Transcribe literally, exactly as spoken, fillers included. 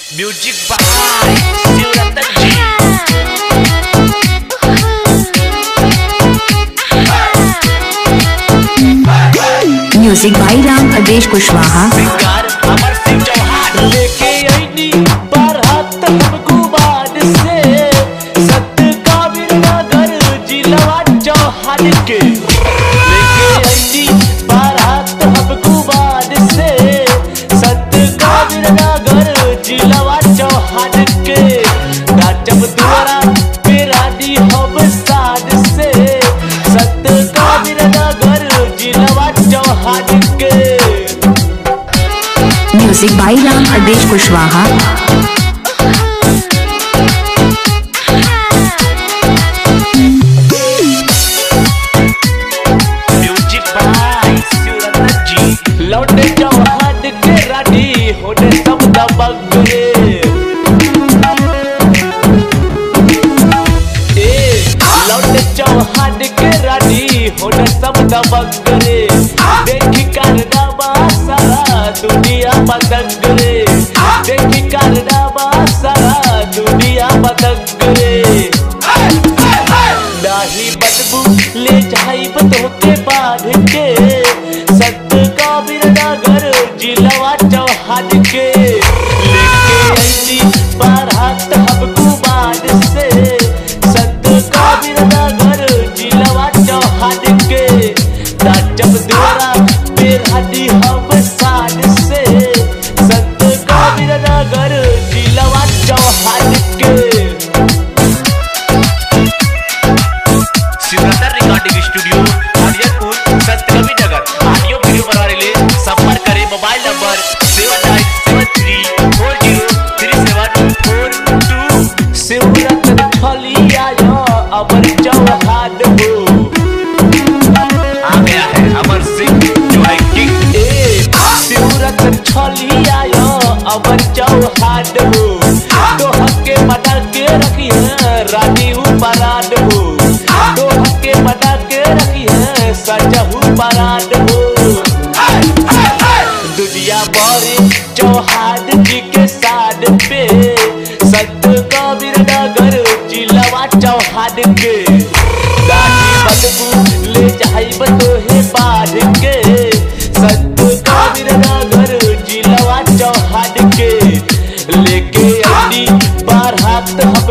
Music by Silatan G. Music भाई राम आदेश कुशवाहा। अमर सिंह चौहान लेके आईनी बारात हमको बाद से सत काबिर नगर जिला चौहान के। लेके आईनी बारात हमको बाद से सत काबिर नगर जिला चौहान के। नाचब द्वारा पेरानी हम साद से सत काबिर नगर जिला चौहान के। म्यूजिक भाई Ram Aadesh Kushwaha. Music by Silatan G. लौटे चौहान के रानी होने सब दबंग रे। ए लौटे चौहान के रानी होने सब दबंग रे। देखी कारनामा सारा दुनिया पतंग रे। देखी कारनामा सारा दुनिया पतंग रे। नाही बदबू ले जाइब तोके बांध के सत काबिर नगर जिला चौहान के। लेके आईनी बारात हमको बाद से सत काबिर नगर जिला चौहान के। नाचब द्वारा पेरानी हम साद से सत काबिर नगर जिला चौहान के। सिद्धार्थ रिकॉर्डिंग स्टूडियो हरियरपुर संत कवि नगर। ऑडियो वीडियो बनाने लिए संपर्क करें mobile number seven nine seven three four zero three seven four two. Shivratan Chhaliya Amar Chauhan हो। आ गया है अमर सिंह जो है किंग। ए शिवरतन छलिया अमर चौहान हो। तो हके बना के रखी है रानी उपरान हो। तो हके बना के रखी है सजहू परान हो। दुनिया बड़े चौहान जी के साथ पे सत काबिर नगर जिला चौहान के। दाढ़ी बदबू ले जाइब तोहे बांध के सत काबिर नगर जिला चौहान के। लेके आईनी बारात हम